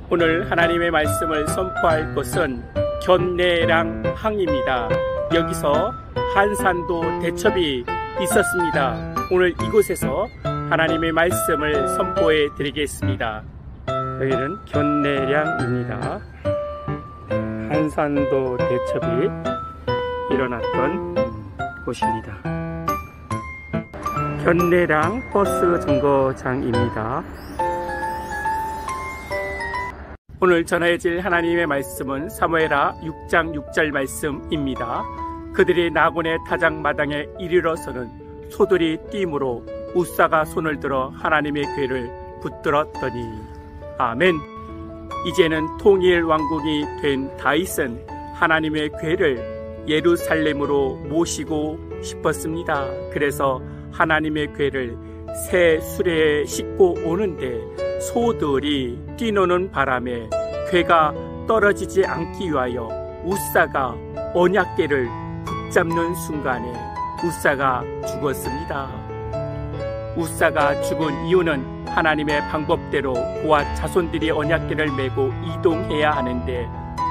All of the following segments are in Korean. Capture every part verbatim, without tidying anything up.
오늘 하나님의 말씀을 선포할 곳은 견내량항입니다. 여기서 한산도 대첩이 있었습니다. 오늘 이곳에서 하나님의 말씀을 선포해 드리겠습니다. 여기는 견내량입니다. 한산도 대첩이 일어났던 곳입니다. 견내량 버스 정거장입니다. 오늘 전해질 하나님의 말씀은 사무엘하 육 장 육 절 말씀입니다. 그들이 나곤의 타작마당에 이르러서는 소들이 뛰므로 우사가 손을 들어 하나님의 궤를 붙들었더니. 아멘. 이제는 통일 왕국이 된 다윗은 하나님의 궤를 예루살렘으로 모시고 싶었습니다. 그래서 하나님의 궤를 새 수레에 싣고 오는데 소들이 뛰노는 바람에 궤가 떨어지지 않기 위하여 우사가 언약궤를 붙잡는 순간에 우사가 죽었습니다. 우사가 죽은 이유는 하나님의 방법대로 그와 자손들이 언약궤를 메고 이동해야 하는데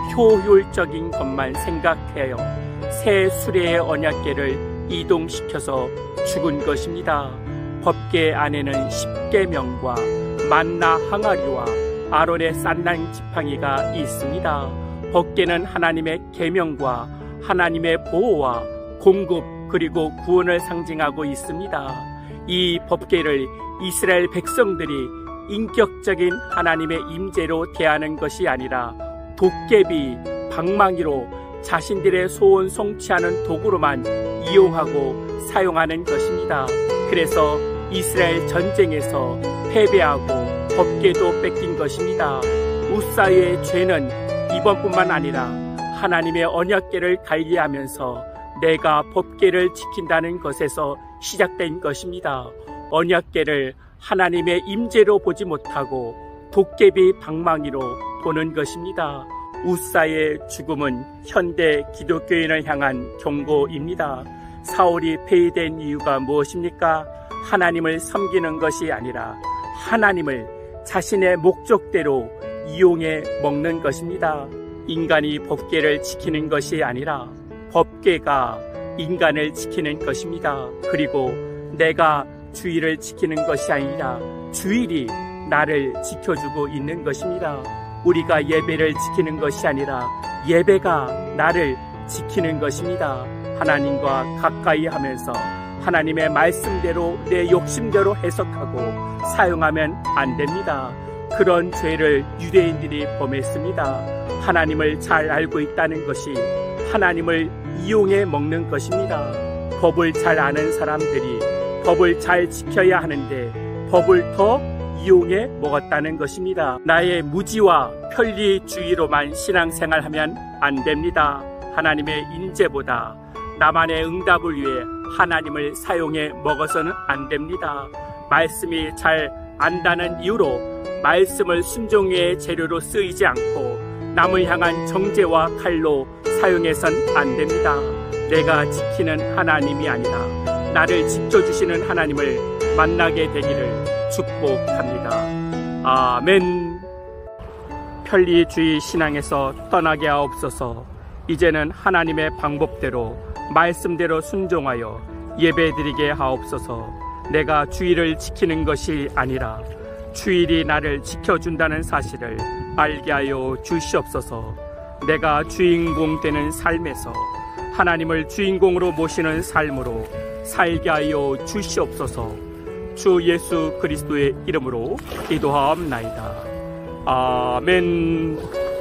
효율적인 것만 생각하여 새 수레의 언약궤를 이동시켜서 죽은 것입니다. 법궤 안에는 십계명과 만나 항아리와 아론의 싼난 지팡이가 있습니다. 법궤는 하나님의 계명과 하나님의 보호와 공급 그리고 구원을 상징하고 있습니다. 이 법궤를 이스라엘 백성들이 인격적인 하나님의 임재로 대하는 것이 아니라 도깨비, 방망이로 자신들의 소원 성취하는 도구로만 이용하고 사용하는 것입니다. 그래서 이스라엘 전쟁에서 패배하고 법궤도 뺏긴 것입니다. 우사의 죄는 이번뿐만 아니라 하나님의 언약궤를 관리하면서 내가 법궤를 지킨다는 것에서 시작된 것입니다. 언약궤를 하나님의 임재로 보지 못하고 도깨비 방망이로 보는 것입니다. 우사의 죽음은 현대 기독교인을 향한 경고입니다. 사울이 폐위된 이유가 무엇입니까? 하나님을 섬기는 것이 아니라 하나님을 자신의 목적대로 이용해 먹는 것입니다. 인간이 법궤를 지키는 것이 아니라 법궤가 인간을 지키는 것입니다. 그리고 내가 주일을 지키는 것이 아니라 주일이 나를 지켜주고 있는 것입니다. 우리가 예배를 지키는 것이 아니라 예배가 나를 지키는 것입니다. 하나님과 가까이 하면서 하나님의 말씀대로 내 욕심대로 해석하고 사용하면 안 됩니다. 그런 죄를 유대인들이 범했습니다. 하나님을 잘 알고 있다는 것이 하나님을 이용해 먹는 것입니다. 법을 잘 아는 사람들이 법을 잘 지켜야 하는데 법을 더 이용해 먹었다는 것입니다. 나의 무지와 편리주의로만 신앙생활하면 안 됩니다. 하나님의 인재보다 나만의 응답을 위해 하나님을 사용해 먹어서는 안 됩니다. 말씀이 잘 안다는 이유로 말씀을 순종의 재료로 쓰이지 않고 남을 향한 정죄와 칼로 사용해선 안 됩니다. 내가 지키는 하나님이 아니라 나를 지켜주시는 하나님을 만나게 되기를 축복합니다. 아멘. 편리주의 신앙에서 떠나게 하옵소서. 이제는 하나님의 방법대로 말씀대로 순종하여 예배드리게 하옵소서. 내가 주일을 지키는 것이 아니라 주일이 나를 지켜준다는 사실을 알게 하여 주시옵소서. 내가 주인공 되는 삶에서 하나님을 주인공으로 모시는 삶으로 살게 하여 주시옵소서. 주 예수 그리스도의 이름으로 기도하옵나이다. 아멘.